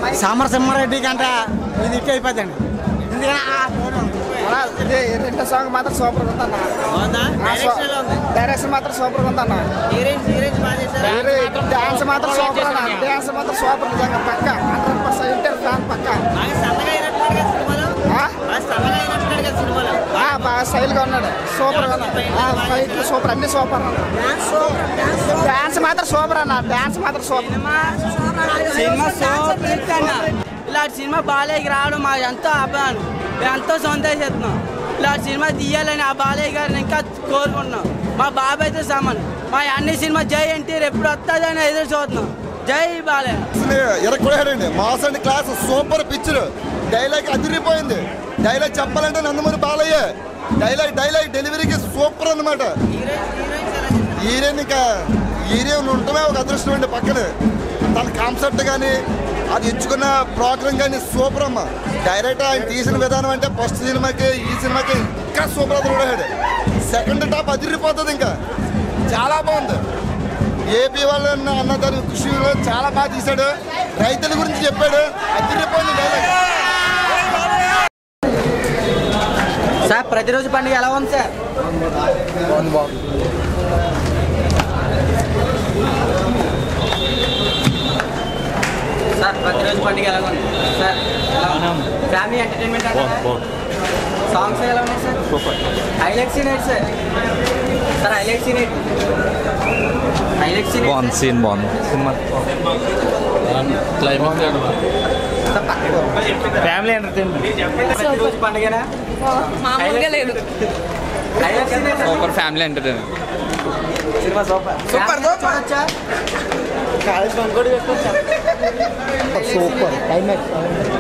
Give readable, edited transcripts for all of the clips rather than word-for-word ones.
సామరసింహారెడ్డి కంటే ఇది ఇట్లా అయిపోతుంది. రెండో సాంగ్ మాత్రం సూపర్ ఉందన్న. డైరెక్షన్ మాత్రం సూపర్ ఉందన్న. డాన్స్ మాత్రం సూపర్ అన్న. డాన్స్ మాత్రం సూపర్ నిజంగా పక్క 100% ఫ్యాన్ పక్క. బాగా స్టైల్ గా ఉన్నాడు. సూపర్ గా ఫైట్ సూపర్, అన్ని సూపర్. డాన్స్ మాత్రం సూపర్ అన్న. డాన్స్ మాత్రం సూపర్. ఇలాంటి సినిమా బాలయ్యకి రావడం మాకు ఎంతో అభిమానం. మేము ఎంతో సంతోషిస్తున్నాం. ఇలాంటి సినిమా తీయాలని ఆ బాలయ్య గారిని ఇంకా కోరుకుంటున్నాం. మా బాబాయ్తో సమానం. మా అన్ని సినిమా జై ఎన్టీఆర్ ఎప్పుడు వస్తుందని ఎదురు చూస్తున్నాం. జై బాలయ్య. ఎరకొడాడండి. Mass and class super picture. Dialogue అదిరిపోయింది. డైలాగ్ చెప్పాలంటే నందమూరి బాలయ్య. డైలాగ్ డెలివరీకి సూపర్ అన్నమాట. హీరోయిన్ ఉండటమే ఒక అదృష్టం అండి. పక్కన తన కాన్సెప్ట్ కానీ అది ఎంచుకున్న ప్రోగ్రామ్ కానీ సూపర్ అమ్మ. డైరెక్ట్ ఆయన తీసిన విధానం అంటే ఫస్ట్ సినిమాకి ఈ సినిమాకి ఇంకా సూపర్ అదృడాడు. సెకండ్ టాప్ అదిరిపోతుంది. ఇంకా చాలా బాగుంది. ఏపీ వాళ్ళు అన్న దాని కృషిలో చాలా బాగా తీశాడు. రైతుల గురించి చెప్పాడు. అదిరిపోయింది డైలాగ్. సార్ ప్రతిరోజు పండుగ ఎలా ఉంది సార్? సార్ ప్రతిరోజు పండుగ ఎలా ఉంది సార్? ఫ్యామిలీ ఎంటర్టైన్మెంట్ సాంగ్స్ ఎలా ఉన్నాయి సార్? హైలైట్ సీన్ ఏంటి సార్? సార్ హైలైట్ సీన్ ఏంటి? బాగుంది. సీన్ బాగుంది. Cinema family entertainment. ప్రతిరోజు పండుగనా? Super family entertainment. Cinema super super చూడొచ్చా? Super climax.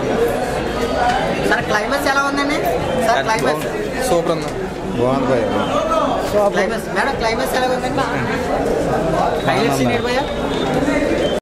సార్ క్లైమాక్స్ ఎలా ఉందండి? సార్ క్లైమాక్స్ సూపర్ ఉంది. బాగుంది. క్లైమాక్స్ మేడం క్లైమాక్స్ ఎలా ఉందండి? హైలైట్స్ ఏంటి భయ్యా?